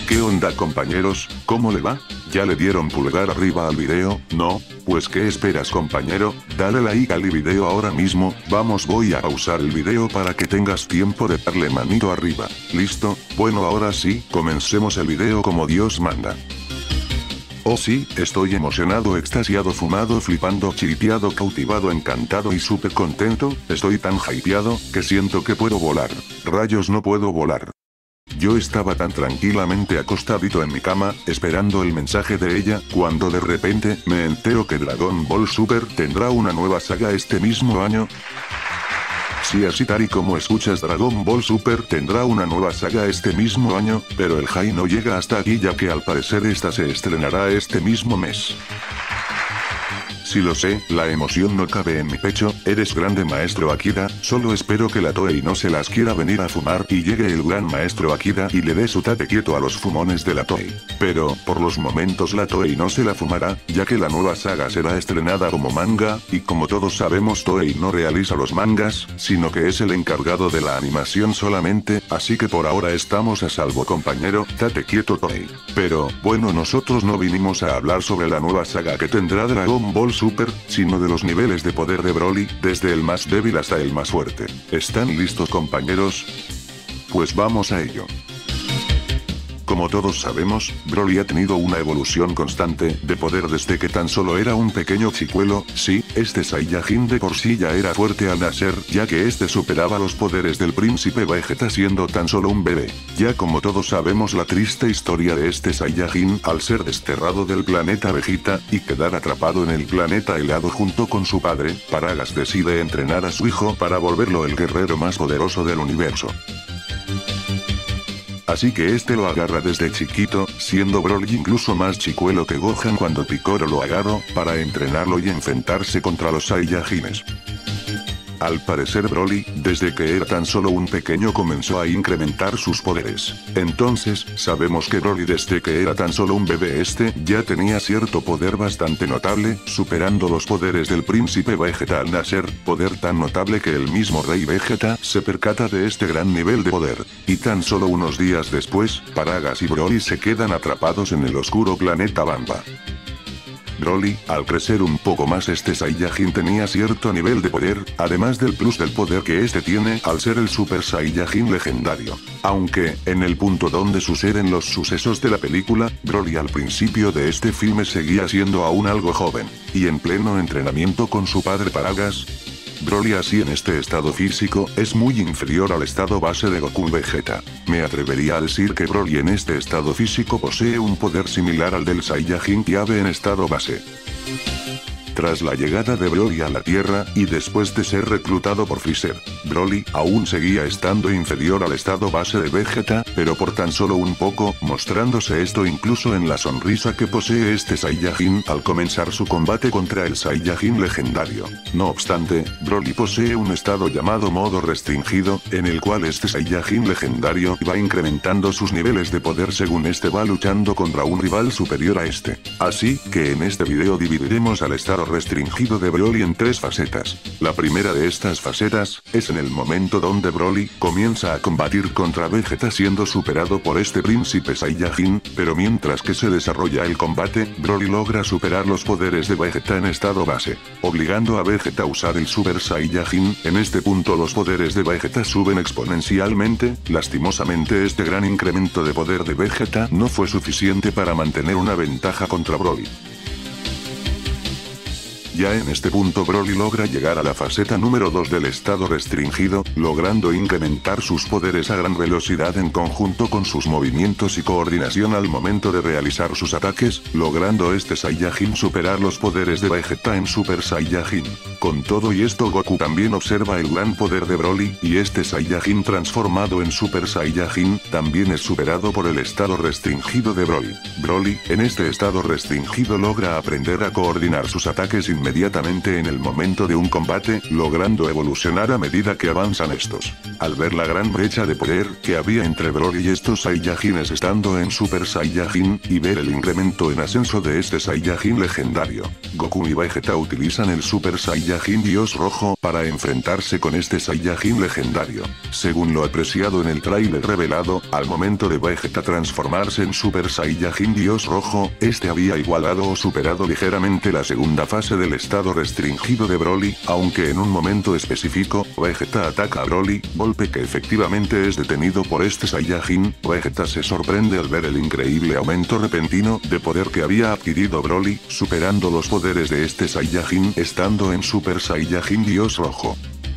¿Qué onda compañeros? ¿Cómo le va? ¿Ya le dieron pulgar arriba al video? ¿No? Pues ¿qué esperas compañero? Dale like al video ahora mismo, vamos voy a pausar el video para que tengas tiempo de darle manito arriba. ¿Listo? Bueno ahora sí, comencemos el video como Dios manda. Oh sí, estoy emocionado, extasiado, fumado, flipando, chiripiado, cautivado, encantado y súper contento, estoy tan hypeado, que siento que puedo volar. Rayos no puedo volar. Yo estaba tan tranquilamente acostadito en mi cama, esperando el mensaje de ella, cuando de repente, me entero que Dragon Ball Super tendrá una nueva saga este mismo año. Sí, así tal y como escuchas, Dragon Ball Super tendrá una nueva saga este mismo año, pero el hype no llega hasta aquí ya que al parecer esta se estrenará este mismo mes. Sí lo sé, la emoción no cabe en mi pecho, eres grande maestro Akira, solo espero que la Toei no se las quiera venir a fumar y llegue el gran maestro Akira y le dé su tate quieto a los fumones de la Toei. Pero, por los momentos la Toei no se la fumará, ya que la nueva saga será estrenada como manga, y como todos sabemos Toei no realiza los mangas, sino que es el encargado de la animación solamente, así que por ahora estamos a salvo compañero, tate quieto Toei. Pero, bueno nosotros no vinimos a hablar sobre la nueva saga que tendrá Dragon Ball Super, sino de los niveles de poder de Broly, desde el más débil hasta el más fuerte. ¿Están listos compañeros? Pues vamos a ello. Como todos sabemos, Broly ha tenido una evolución constante de poder desde que tan solo era un pequeño chicuelo, sí, este Saiyajin de por sí ya era fuerte al nacer, ya que este superaba los poderes del príncipe Vegeta siendo tan solo un bebé. Ya como todos sabemos la triste historia de este Saiyajin al ser desterrado del planeta Vegeta, y quedar atrapado en el planeta helado junto con su padre, Paragas decide entrenar a su hijo para volverlo el guerrero más poderoso del universo. Así que este lo agarra desde chiquito, siendo Broly incluso más chicuelo que Gohan cuando Piccolo lo agarró, para entrenarlo y enfrentarse contra los Saiyajines. Al parecer Broly, desde que era tan solo un pequeño comenzó a incrementar sus poderes. Entonces, sabemos que Broly desde que era tan solo un bebé ya tenía cierto poder bastante notable, superando los poderes del príncipe Vegeta al nacer, poder tan notable que el mismo rey Vegeta se percata de este gran nivel de poder. Y tan solo unos días después, Paragas y Broly se quedan atrapados en el oscuro planeta Bamba. Broly, al crecer un poco más este Saiyajin tenía cierto nivel de poder, además del plus del poder que este tiene al ser el Super Saiyajin legendario. Aunque, en el punto donde suceden los sucesos de la película, Broly al principio de este filme seguía siendo aún algo joven, y en pleno entrenamiento con su padre Paragas. Broly así en este estado físico, es muy inferior al estado base de Goku Vegeta. Me atrevería a decir que Broly en este estado físico posee un poder similar al del Saiyajin Kyave en estado base. Tras la llegada de Broly a la Tierra, y después de ser reclutado por Freezer, Broly aún seguía estando inferior al estado base de Vegeta, pero por tan solo un poco, mostrándose esto incluso en la sonrisa que posee este Saiyajin al comenzar su combate contra el Saiyajin legendario. No obstante, Broly posee un estado llamado modo restringido, en el cual este Saiyajin legendario va incrementando sus niveles de poder según este va luchando contra un rival superior a este. Así que en este video dividiremos al estado restringido de Broly en tres facetas. La primera de estas facetas, es en el momento donde Broly comienza a combatir contra Vegeta siendo superado por este príncipe Saiyajin, pero mientras que se desarrolla el combate, Broly logra superar los poderes de Vegeta en estado base, obligando a Vegeta a usar el Super Saiyajin. En este punto los poderes de Vegeta suben exponencialmente, lastimosamente este gran incremento de poder de Vegeta no fue suficiente para mantener una ventaja contra Broly. Ya en este punto Broly logra llegar a la faceta número 2 del estado restringido, logrando incrementar sus poderes a gran velocidad en conjunto con sus movimientos y coordinación al momento de realizar sus ataques, logrando este Saiyajin superar los poderes de Vegeta en Super Saiyajin. Con todo y esto Goku también observa el gran poder de Broly, y este Saiyajin transformado en Super Saiyajin, también es superado por el estado restringido de Broly. Broly, en este estado restringido logra aprender a coordinar sus ataques inmediatamente inmediatamente en el momento de un combate, logrando evolucionar a medida que avanzan estos. Al ver la gran brecha de poder que había entre Broly y estos Saiyajines estando en Super Saiyajin, y ver el incremento en ascenso de este Saiyajin legendario, Goku y Vegeta utilizan el Super Saiyajin Dios Rojo para enfrentarse con este Saiyajin legendario. Según lo apreciado en el tráiler revelado, al momento de Vegeta transformarse en Super Saiyajin Dios Rojo, este había igualado o superado ligeramente la segunda fase del estado restringido de Broly, aunque en un momento específico, Vegeta ataca a Broly, golpe que efectivamente es detenido por este Saiyajin. Vegeta se sorprende al ver el increíble aumento repentino de poder que había adquirido Broly, superando los poderes de este Saiyajin estando en Super Saiyajin Dios Rojo.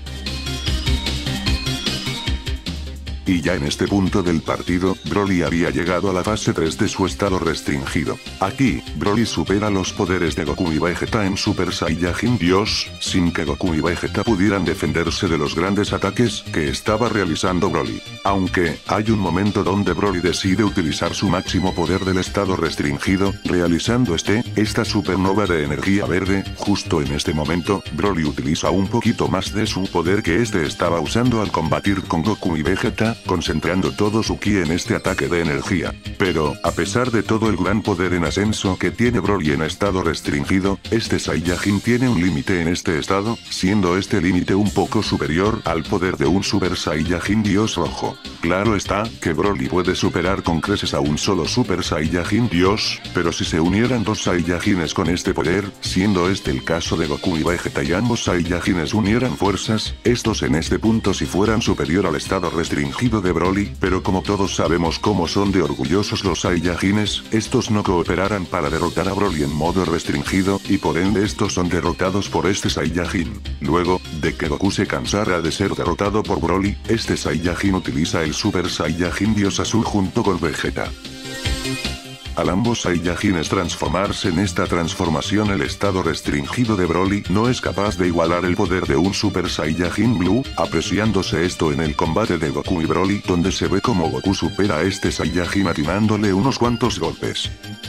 Y ya en este punto del partido, Broly había llegado a la fase 3 de su estado restringido. Aquí, Broly supera los poderes de Goku y Vegeta en Super Saiyajin Dios, sin que Goku y Vegeta pudieran defenderse de los grandes ataques que estaba realizando Broly. Aunque, hay un momento donde Broly decide utilizar su máximo poder del estado restringido, realizando esta supernova de energía verde. Justo en este momento, Broly utiliza un poquito más de su poder que este estaba usando al combatir con Goku y Vegeta, concentrando todo su ki en este ataque de energía. Pero, a pesar de todo el gran poder en ascenso que tiene Broly en estado restringido, este Saiyajin tiene un límite en este estado, siendo este límite un poco superior al poder de un Super Saiyajin Dios Rojo. Claro está, que Broly puede superar con creces a un solo Super Saiyajin Dios, pero si se unieran dos Saiyajines con este poder, siendo este el caso de Goku y Vegeta y ambos Saiyajines unieran fuerzas, estos en este punto si fueran superior al estado restringido de Broly, pero como todos sabemos cómo son de orgullosos los Saiyajines, estos no cooperaran para derrotar a Broly en modo restringido, y por ende estos son derrotados por este Saiyajin. Luego, de que Goku se cansara de ser derrotado por Broly, este Saiyajin utiliza el Super Saiyajin Dios Azul junto con Vegeta. Al ambos Saiyajines transformarse en esta transformación, el estado restringido de Broly no es capaz de igualar el poder de un Super Saiyajin Blue, apreciándose esto en el combate de Goku y Broly, donde se ve como Goku supera a este Saiyajin atinándole unos cuantos golpes.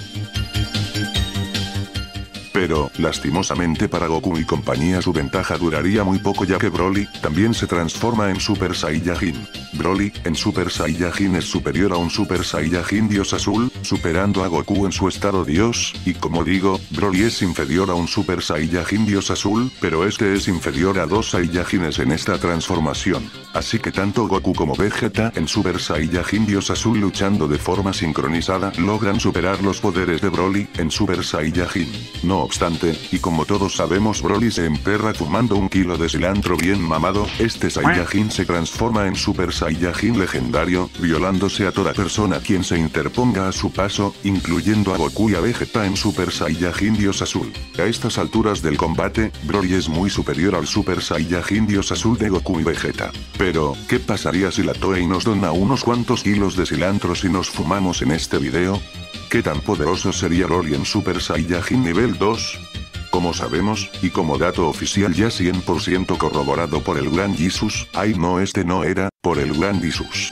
Pero, lastimosamente para Goku y compañía su ventaja duraría muy poco, ya que Broly también se transforma en Super Saiyajin. Broly, en Super Saiyajin, es superior a un Super Saiyajin Dios Azul, superando a Goku en su estado Dios, y como digo, Broly es inferior a un Super Saiyajin Dios Azul, pero este es inferior a dos Saiyajines en esta transformación. Así que tanto Goku como Vegeta en Super Saiyajin Dios Azul luchando de forma sincronizada logran superar los poderes de Broly en Super Saiyajin. No obstante, y como todos sabemos, Broly se emperra fumando un kilo de cilantro bien mamado, este Saiyajin se transforma en Super Saiyajin legendario, violándose a toda persona quien se interponga a su paso, incluyendo a Goku y a Vegeta en Super Saiyajin Dios Azul. A estas alturas del combate, Broly es muy superior al Super Saiyajin Dios Azul de Goku y Vegeta. Pero, ¿qué pasaría si la Toei nos dona unos cuantos kilos de cilantro si nos fumamos en este video? ¿Qué tan poderoso sería Broly en Super Saiyajin nivel 2? Como sabemos, y como dato oficial ya 100% corroborado por el Gran Jesus, ay no, este no era, por el Gran Jesus.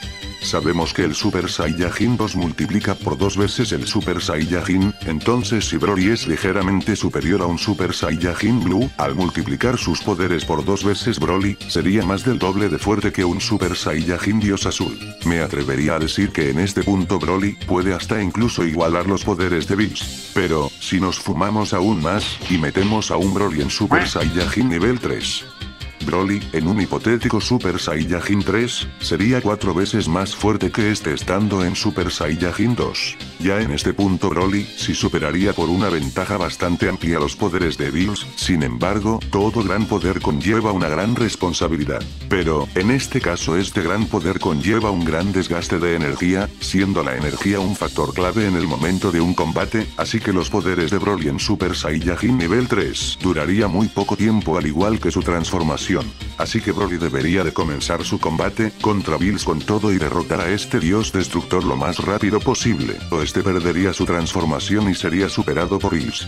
Sabemos que el Super Saiyajin 2 multiplica por 2 veces el Super Saiyajin, entonces si Broly es ligeramente superior a un Super Saiyajin Blue, al multiplicar sus poderes por 2 veces Broly, sería más del doble de fuerte que un Super Saiyajin Dios Azul. Me atrevería a decir que en este punto Broly puede hasta incluso igualar los poderes de Bills. Pero, si nos fumamos aún más, y metemos a un Broly en Super Saiyajin nivel 3. Broly, en un hipotético Super Saiyajin 3, sería 4 veces más fuerte que este estando en Super Saiyajin 2. Ya en este punto Broly, sí superaría por una ventaja bastante amplia los poderes de Bills, sin embargo, todo gran poder conlleva una gran responsabilidad. Pero, en este caso este gran poder conlleva un gran desgaste de energía, siendo la energía un factor clave en el momento de un combate, así que los poderes de Broly en Super Saiyajin nivel 3 duraría muy poco tiempo al igual que su transformación. Así que Broly debería de comenzar su combate contra Bills con todo y derrotar a este dios destructor lo más rápido posible, o este perdería su transformación y sería superado por Bills.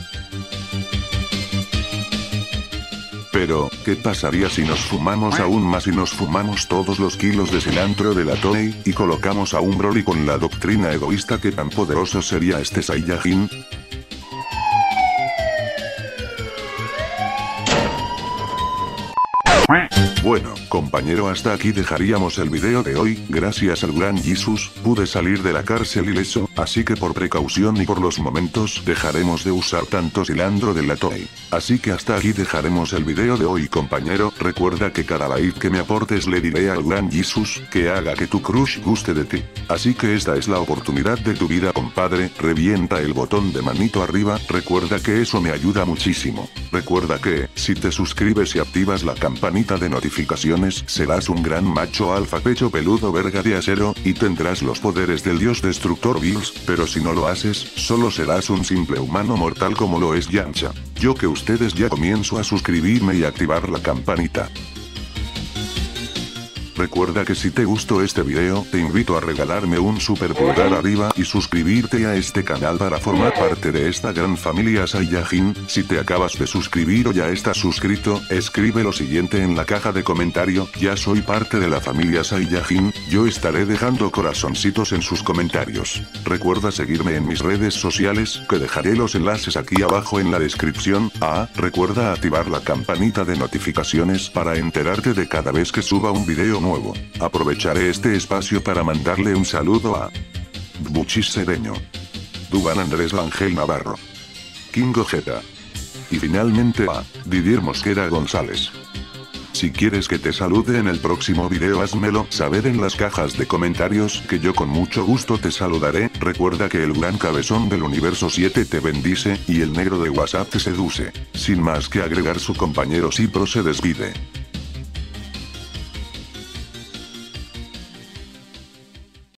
Pero, ¿qué pasaría si nos fumamos aún más y nos fumamos todos los kilos de cilantro de la Toei, y colocamos a un Broly con la doctrina egoísta? ¿Qué tan poderoso sería este Saiyajin? Bueno, compañero, hasta aquí dejaríamos el video de hoy. Gracias al gran Jesus, pude salir de la cárcel ileso, así que por precaución y por los momentos dejaremos de usar tanto cilantro de la Toei. Así que hasta aquí dejaremos el video de hoy, compañero. Recuerda que cada like que me aportes le diré al gran Jesus que haga que tu crush guste de ti. Así que esta es la oportunidad de tu vida, compadre. Revienta el botón de manito arriba, recuerda que eso me ayuda muchísimo. Recuerda que, si te suscribes y activas la campanita de notificaciones, serás un gran macho alfa pecho peludo verga de acero, y tendrás los poderes del dios destructor Bills, pero si no lo haces, solo serás un simple humano mortal como lo es Yamcha. Yo que ustedes ya comienzo a suscribirme y activar la campanita. Recuerda que si te gustó este video, te invito a regalarme un super pulgar arriba y suscribirte a este canal para formar parte de esta gran familia Saiyajin. Si te acabas de suscribir o ya estás suscrito, escribe lo siguiente en la caja de comentario: ya soy parte de la familia Saiyajin. Yo estaré dejando corazoncitos en sus comentarios. Recuerda seguirme en mis redes sociales, que dejaré los enlaces aquí abajo en la descripción. Recuerda activar la campanita de notificaciones para enterarte de cada vez que suba un video nuevo. Aprovecharé este espacio para mandarle un saludo a Buchis Cedeño, Duban Andrés Ángel Navarro, Kingo Jeta y finalmente a Didier Mosquera González. Si quieres que te salude en el próximo video, házmelo saber en las cajas de comentarios, que yo con mucho gusto te saludaré. Recuerda que el gran cabezón del universo 7 te bendice, y el negro de WhatsApp te seduce. Sin más que agregar, su compañero Cipro se despide.